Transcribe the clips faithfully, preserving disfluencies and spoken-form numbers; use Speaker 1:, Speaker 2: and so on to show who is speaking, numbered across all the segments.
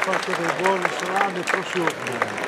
Speaker 1: fatto dei buoni salami e prosciutto.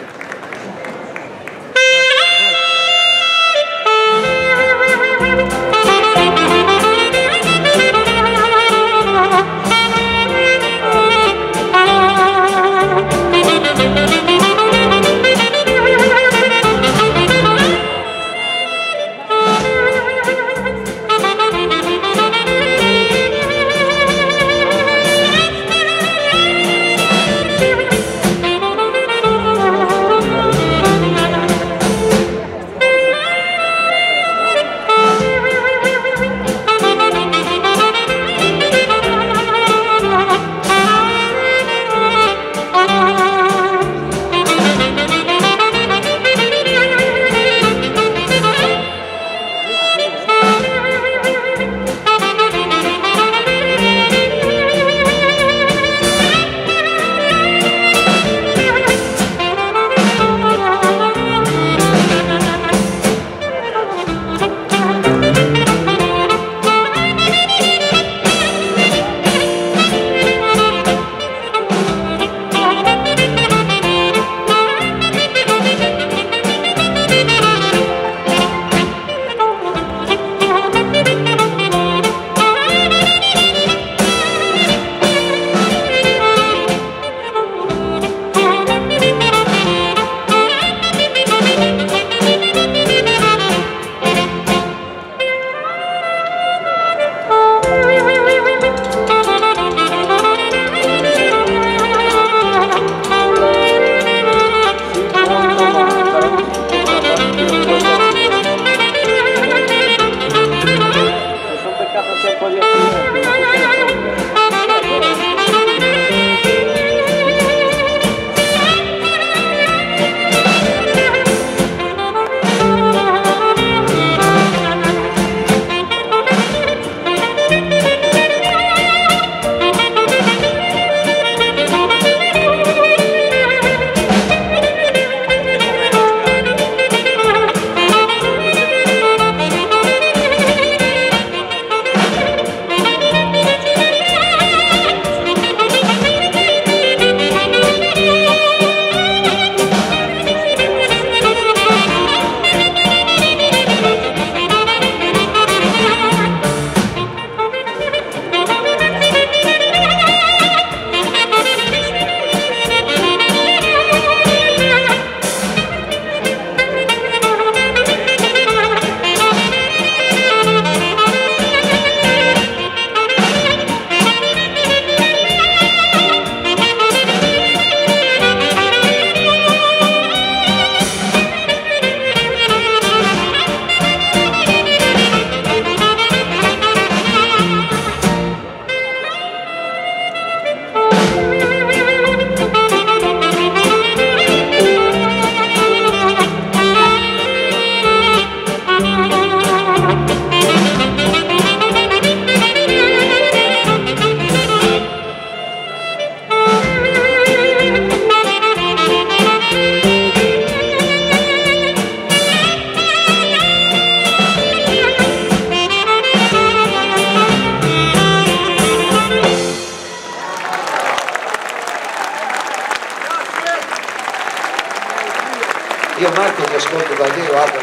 Speaker 2: Io Marco ti ascolto da Dio, apro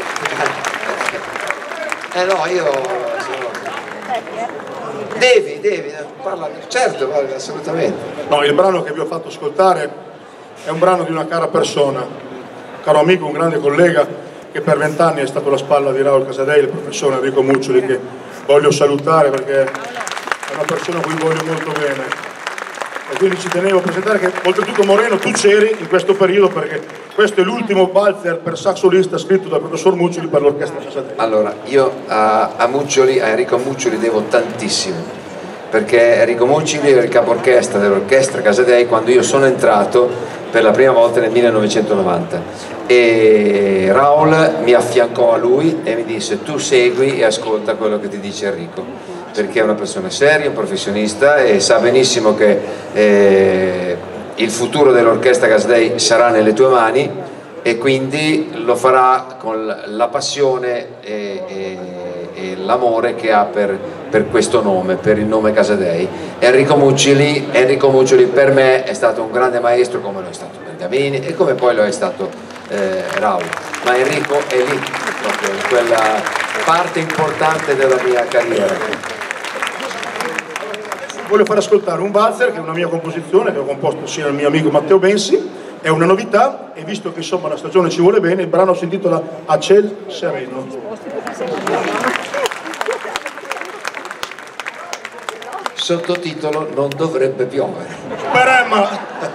Speaker 2: eh no, io devi, devi, parla, certo, guarda, assolutamente.
Speaker 3: No, il brano che vi ho fatto ascoltare è un brano di una cara persona, un caro amico, un grande collega che per vent'anni è stato alla spalla di Raul Casadei, il professore Enrico Muccioli, che voglio salutare perché è una persona a cui voglio molto bene. E quindi ci tenevo a presentare che oltretutto Moreno tu c'eri in questo periodo perché questo è l'ultimo valzer per sax solista scritto dal professor Muccioli per l'orchestra Casadei.
Speaker 2: Allora, io a, a Muccioli, a Enrico Muccioli devo tantissimo, perché Enrico Muccioli era il capo orchestra dell'orchestra Casadei quando io sono entrato per la prima volta nel millenovecentonovanta e Raul mi affiancò a lui e mi disse: tu segui e ascolta quello che ti dice Enrico, perché è una persona seria, un professionista e sa benissimo che eh, il futuro dell'orchestra Casadei sarà nelle tue mani e quindi lo farà con la passione e, e, e l'amore che ha per, per questo nome, per il nome Casadei. Enrico Muccioli, Enrico Muccioli per me è stato un grande maestro, come lo è stato Beniamini e come poi lo è stato eh, Raul, ma Enrico è lì, proprio in quella parte importante della mia carriera.
Speaker 3: Voglio far ascoltare un valzer che è una mia composizione che ho composto sia al mio amico Matteo Bensi, è una novità e visto che insomma la stagione ci vuole bene il brano si intitola A Ciel Sereno.
Speaker 2: Sottotitolo Non dovrebbe piovere.
Speaker 3: Speremma!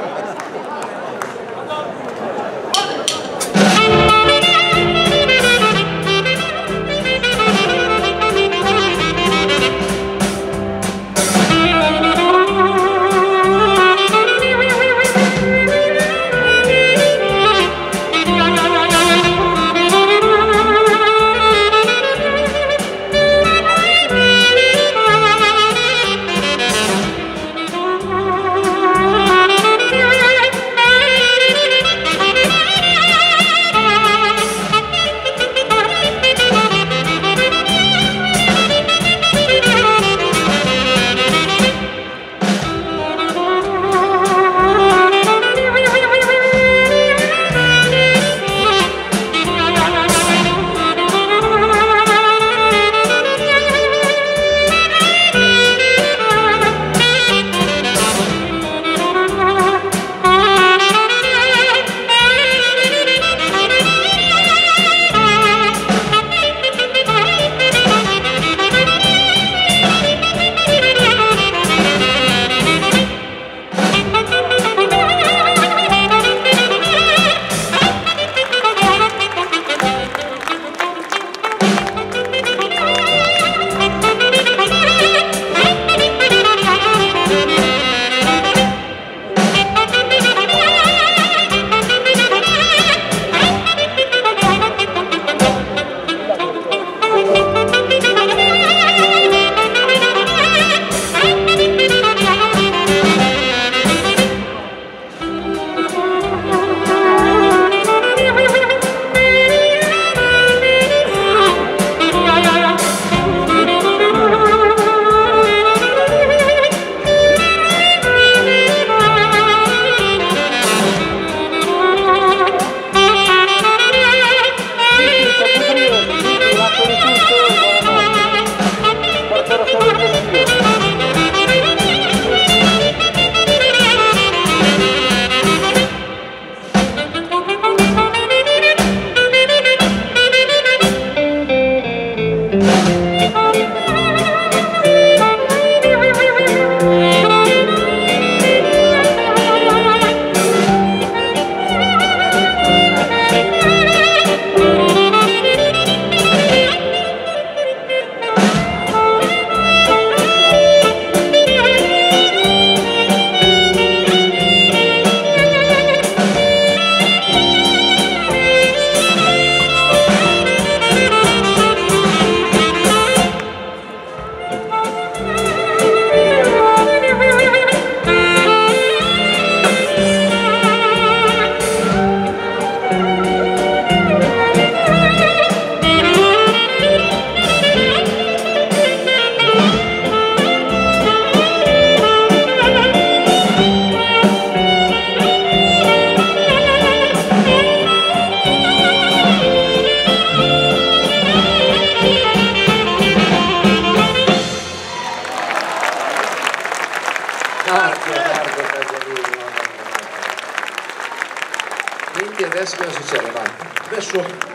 Speaker 2: Quindi adesso cosa succede? Vai.
Speaker 3: Adesso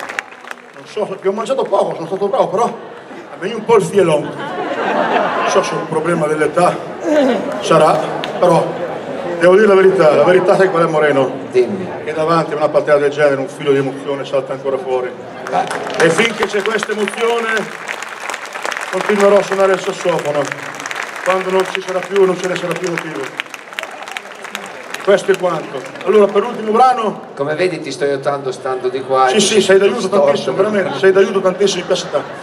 Speaker 3: non so, abbiamo mangiato poco, sono stato bravo, però a me un po' il fielon. Non so se è un problema dell'età, sarà, però devo dire la verità, la verità sai qual è, Moreno?
Speaker 2: Dimmi.
Speaker 3: Che davanti a una partita del genere un filo di emozione salta ancora fuori.
Speaker 2: Vai.
Speaker 3: E finché c'è questa emozione continuerò a suonare il sassofono. Quando non ci sarà più, non ce ne sarà più motivo. Questo è quanto. Allora, per l'ultimo brano...
Speaker 2: Come vedi ti sto aiutando stando di qua.
Speaker 3: Sì, sì, sei d'aiuto tantissimo, veramente, sei d'aiuto tantissimo in questa età.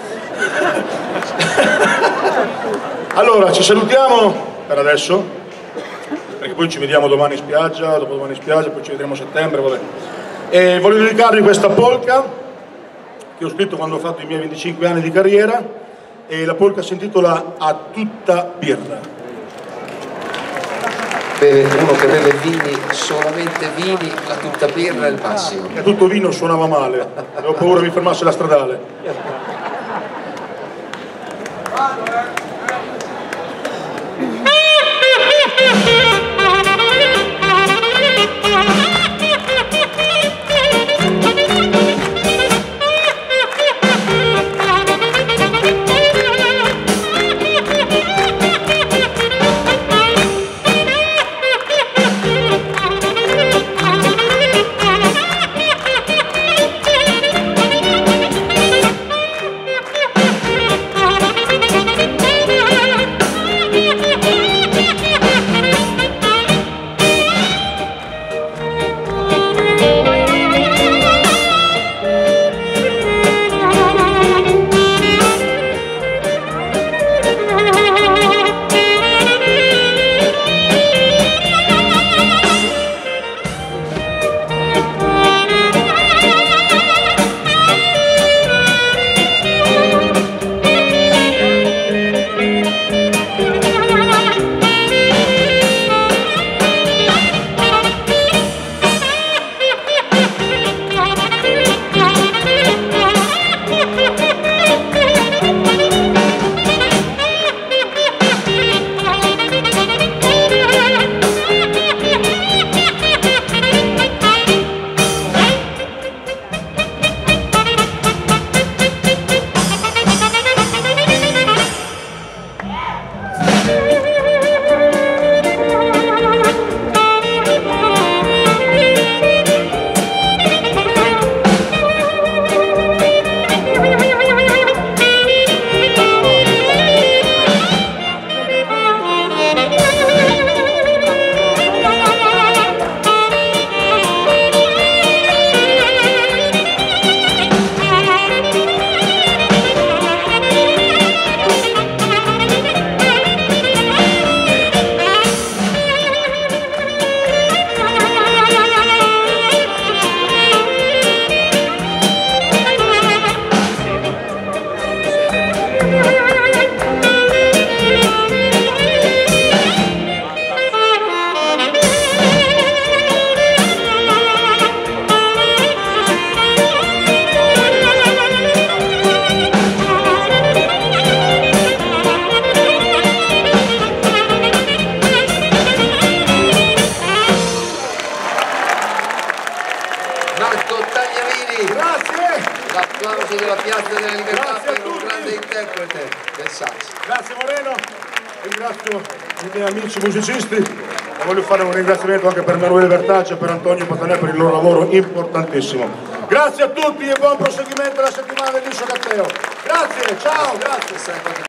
Speaker 3: Allora, ci salutiamo per adesso, perché poi ci vediamo domani in spiaggia, dopodomani in spiaggia, poi ci vedremo a settembre, vabbè. E voglio dedicarvi questa polka, che ho scritto quando ho fatto i miei venticinque anni di carriera, e la polka si intitola A tutta birra.
Speaker 2: Uno che beve vini, solamente vini, la tutta birra è il massimo.
Speaker 3: E tutto vino suonava male, avevo paura mi fermasse la stradale.
Speaker 2: Marco Tagliavini,
Speaker 3: Grazie!
Speaker 2: l'applauso della Piazza della Libertà
Speaker 3: Grazie
Speaker 2: per un
Speaker 3: tutti.
Speaker 2: grande interprete del sax.
Speaker 3: Grazie Moreno, ringrazio i miei amici musicisti e voglio fare un ringraziamento anche per Emanuele Vertaccia e per Antonio Patanè per il loro lavoro importantissimo. Grazie a tutti e buon proseguimento della settimana del Liscio Catteo. Grazie, ciao, grazie.